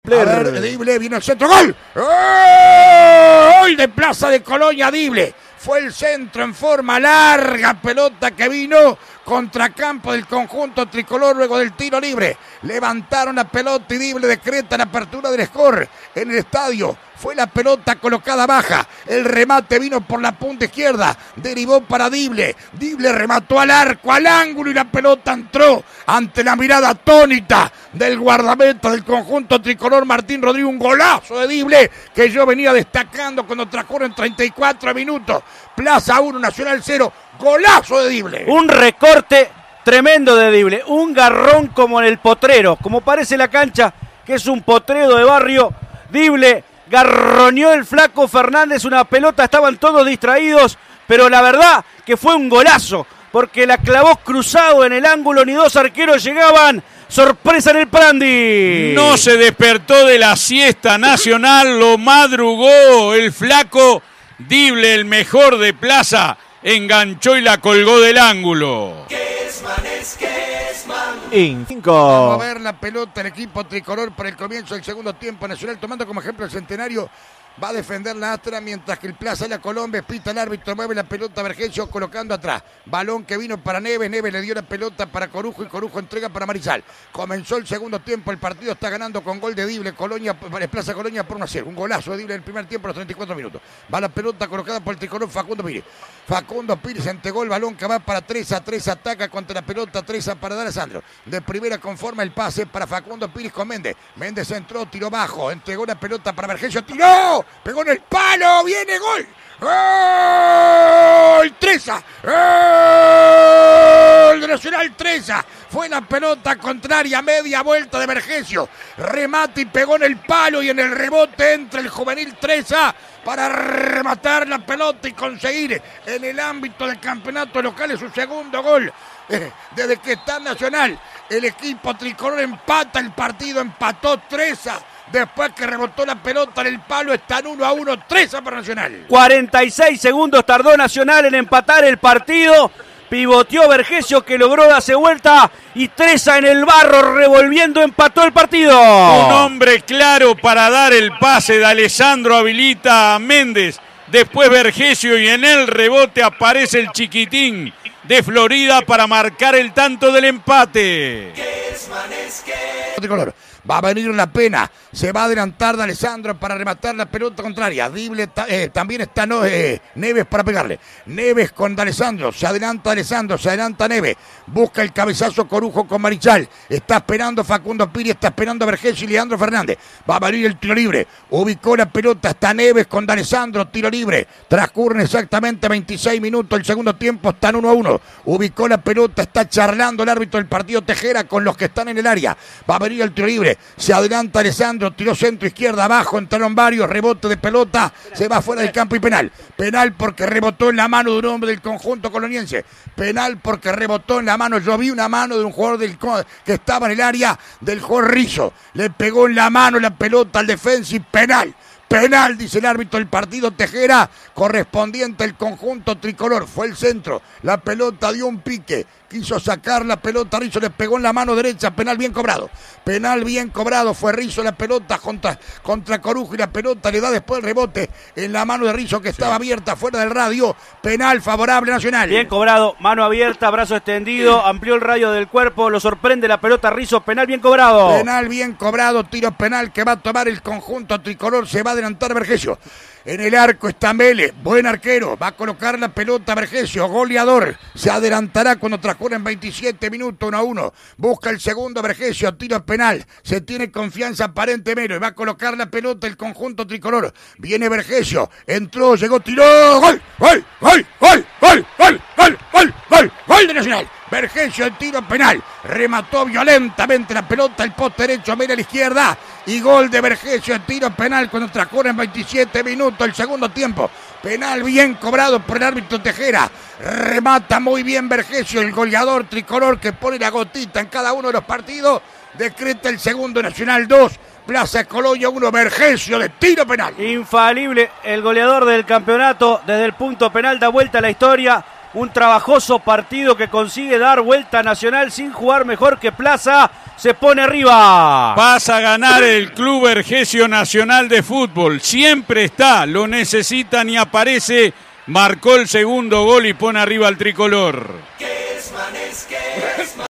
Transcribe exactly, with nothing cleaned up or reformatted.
A ver, Dible, viene el centro, ¡gol! ¡Gol de Plaza de Colonia, Dible! Fue el centro en forma larga, pelota que vino contracampo del conjunto tricolor luego del tiro libre. Levantaron la pelota y Dible decreta la apertura del score en el estadio. Fue la pelota colocada baja. El remate vino por la punta izquierda. Derivó para Dible. Dible remató al arco, al ángulo y la pelota entró ante la mirada atónita del guardameta del conjunto tricolor Martín Rodríguez. Un golazo de Dible que yo venía destacando cuando transcurren treinta y cuatro minutos. Plaza uno, Nacional cero. Golazo de Dible. Un recorte tremendo de Dible. Un garrón como en el potrero. Como parece la cancha, que es un potrero de barrio. Dible garroneó el flaco Fernández una pelota, estaban todos distraídos, pero la verdad que fue un golazo, porque la clavó cruzado en el ángulo, ni dos arqueros llegaban. Sorpresa en el Prandi. No se despertó de la siesta Nacional, lo madrugó el flaco Dible, el mejor de Plaza, enganchó y la colgó del ángulo. En cinco. Vamos a ver la pelota el equipo tricolor para el comienzo del segundo tiempo. Nacional tomando como ejemplo el Centenario. Va a defender la Astra mientras que el Plaza la Colombia pita el árbitro, mueve la pelota a Vergesio colocando atrás. Balón que vino para Neves, Neves le dio la pelota para Corujo y Corujo entrega para Marisal. Comenzó el segundo tiempo, el partido está ganando con gol de Dible, Colonia, Plaza Colonia por uno a cero. Un golazo de Dible en el primer tiempo a los treinta y cuatro minutos. Va la pelota colocada por el tricolor Facundo Pires. Facundo Pires entregó el balón que va para Treza, Treza ataca contra la pelota, Treza para D'Alessandro. De primera conforma el pase para Facundo Pires con Méndez. Méndez entró, tiró bajo, entregó la pelota para Vergesio, tiró. Pegó en el palo, viene gol. ¡Gol! Treza. ¡Gol de Nacional Treza! Fue la pelota contraria, media vuelta de Vergesio. Remate y pegó en el palo y en el rebote entra el juvenil Treza para rematar la pelota y conseguir en el ámbito del campeonato local su segundo gol. Eh, desde que está Nacional, el equipo tricolor empata el partido, empató Treza. Después que rebotó la pelota en el palo, están uno a uno, Treza para Nacional. cuarenta y seis segundos tardó Nacional en empatar el partido. Pivoteó Vergesio que logró darse vuelta y Treza en el barro revolviendo empató el partido. Un hombre claro para dar el pase de Alessandro, habilita a Méndez. Después Vergesio y en el rebote aparece el chiquitín de Florida para marcar el tanto del empate. Tricolor. Va a venir la pena, se va a adelantar de Alessandro para rematar la pelota contraria. Dible, eh, también está no, eh, Neves para pegarle. Neves con D'Alessandro, se adelanta Alessandro, se adelanta Neves. Busca el cabezazo Corujo con Marichal. Está esperando Facundo Piri, está esperando a Vergesio y Leandro Fernández. Va a venir el tiro libre. Ubicó la pelota, está Neves con D'Alessandro, tiro libre. Transcurren exactamente veintiséis minutos, el segundo tiempo están uno a uno. Ubicó la pelota, está charlando el árbitro del partido Tejera con los que están en el área. Va a venir el tiro libre. Se adelanta Alessandro, tiró centro izquierda abajo, entraron varios, rebote de pelota, se va fuera del campo y penal. Penal porque rebotó en la mano de un hombre del conjunto coloniense. Penal porque rebotó en la mano, yo vi una mano de un jugador del, que estaba en el área del jugador Rizzo. Le pegó en la mano la pelota al defensa y penal. Penal, dice el árbitro del partido Tejera, correspondiente al conjunto tricolor. Fue el centro, la pelota dio un pique, quiso sacar la pelota, Rizzo le pegó en la mano derecha, penal bien cobrado. Penal bien cobrado, fue Rizzo la pelota contra, contra Corujo y la pelota le da después el rebote en la mano de Rizzo que estaba sí. abierta fuera del radio. Penal favorable Nacional. Bien cobrado, mano abierta, brazo extendido, amplió el radio del cuerpo, lo sorprende la pelota Rizzo, penal bien cobrado. Penal bien cobrado, tiro penal que va a tomar el conjunto tricolor, se va a adelantar Vergesio. En el arco está Mele, buen arquero, va a colocar la pelota Vergesio, goleador, se adelantará cuando transcurren veintisiete minutos, uno a uno, busca el segundo Vergesio, tiro penal, se tiene confianza aparentemente, va a colocar la pelota el conjunto tricolor, viene Vergesio, entró, llegó, tiró, gol, gol, gol, gol, gol, gol, gol, gol, gol, gol de Nacional. Vergesio el tiro penal, remató violentamente la pelota, el poste derecho, Mele a la izquierda y gol de Vergesio, el tiro penal cuando transcurren veintisiete minutos el segundo tiempo. Penal bien cobrado por el árbitro Tejera, remata muy bien Vergesio, el goleador tricolor que pone la gotita en cada uno de los partidos, decreta el segundo Nacional dos, Plaza Colonia uno, Vergesio de tiro penal. Infalible el goleador del campeonato, desde el punto penal da vuelta a la historia. Un trabajoso partido que consigue dar vuelta a Nacional sin jugar mejor que Plaza. se pone arriba. Pasa a ganar el Club Vergesio Nacional de Fútbol. Siempre está, lo necesitan y aparece. Marcó el segundo gol y pone arriba al tricolor.